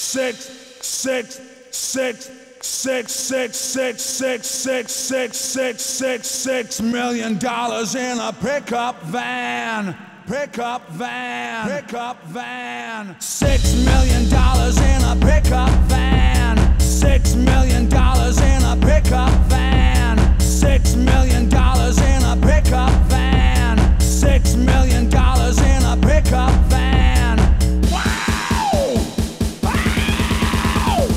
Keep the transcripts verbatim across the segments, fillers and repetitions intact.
six, six, six, six, six, six, six, six, six, six, six, six million dollars in a pickup van. Pickup van. Pickup van. Six million dollars in a pickup van. Six million dollars in a pickup van. Six million dollars in a pickup van. Six million dollars in a pickup van. Wow! Wow!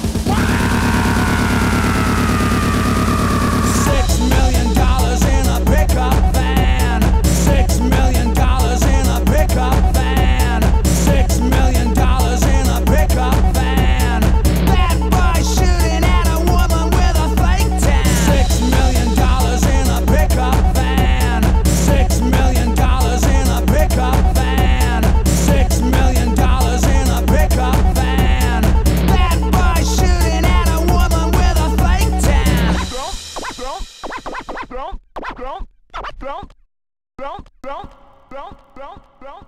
Wow! Six million dollars in a pickup van. Six million dollars in a pickup van. Six million dollars in a pickup van. Bad boy shooting at a woman with a fake tan. Six million dollars in a pickup van. Six million dollars in a pickup van. Six million dollars in a pickup van. Bad boy shooting at a woman with a fake tan. Don't, don't, don't, don't, don't, don't, don't, don't, don't, don't.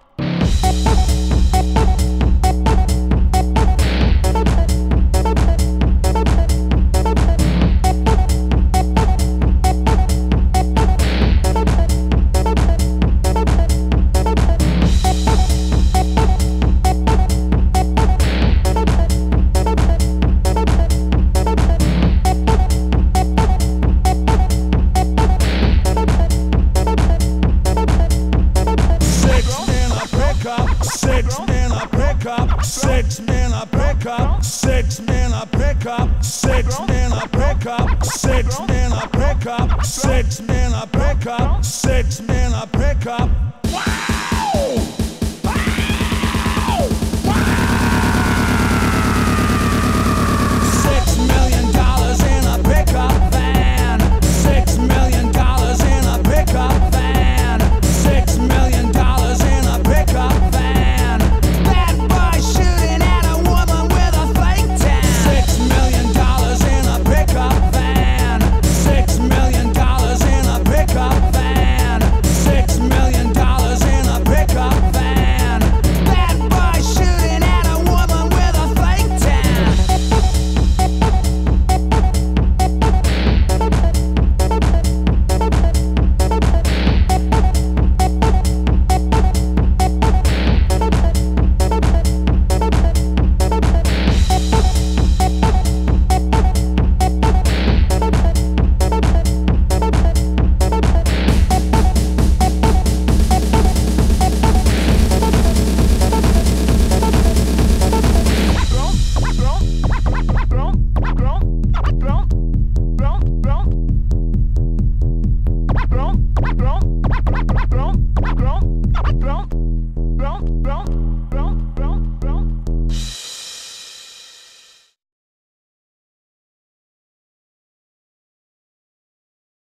Six men a pickup, six men a pickup, six men a pickup, six men a pickup, six men a pickup, six men a pickup, six men a pickup. Wow! Wow! Wow! Six million dollars in a pickup van. Six million dollars in a pickup van. Six million dollars in a pickup van. Don't, don't, don't, don't, don't, don't.